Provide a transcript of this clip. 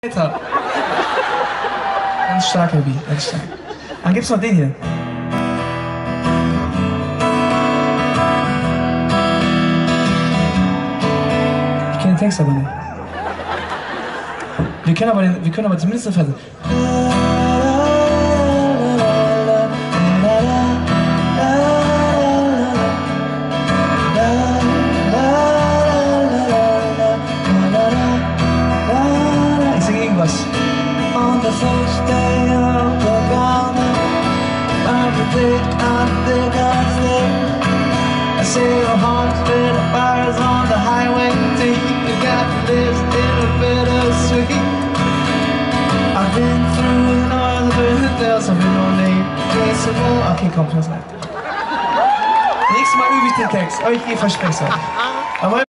Ganz stark, Heavy, ganz stark. Dann gibt's noch den hier. Ich kenne den Text aber nicht. Wir können aber zumindest eine Verse. Ich singe irgendwas. On the first day of the garden, I predict I'm the God's day. I see your heart's been fires on the highway deep. You got this in a bittersweet. I've been through northern there's been no name. Okay, komm, Schluss. Nächstes Mal übe ich den Text. Aber ich verspreche es euch.